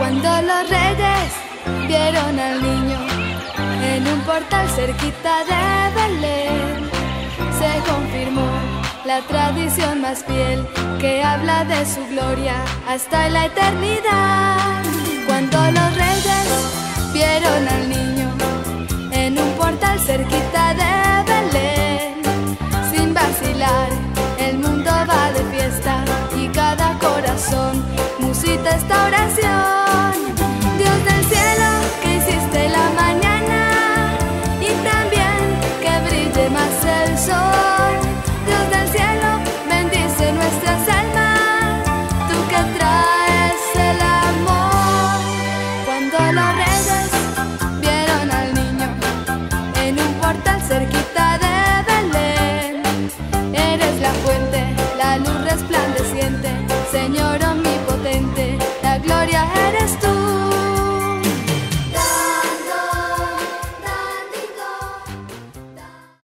Cuando los reyes vieron al niño en un portal cerquita de Belén, se confirmó la tradición más fiel que habla de su gloria hasta la eternidad. Cuando los reyes vieron al niño en un portal cerquita de Belén, sin vacilar el mundo va de fiesta y cada corazón musita esta oración. Dios del cielo, que hiciste la mañana y también que brille más el sol. Dios del cielo, bendice nuestras almas, tú que traes el amor. Cuando los reyes vieron al niño en un portal cerquita de Belén, eres la fuente, la luz resplandeciente, Señor omnipotente, la gloria es